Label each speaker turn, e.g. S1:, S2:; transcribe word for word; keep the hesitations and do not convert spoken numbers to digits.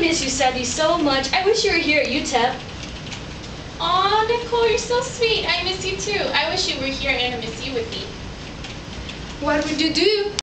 S1: miss you, Sandy, so much. I wish you were here at U T E P.
S2: Aw, Nicole, you're so sweet. I miss you too. I wish you were here and I miss you with me.
S1: What would you do?